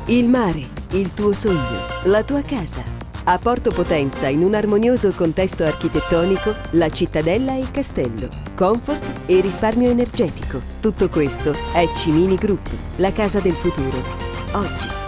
Il mare, il tuo sogno, la tua casa. A Porto Potenza, in un armonioso contesto architettonico, la cittadella e il castello, comfort e risparmio energetico. Tutto questo è Cimini Group, la casa del futuro. Oggi.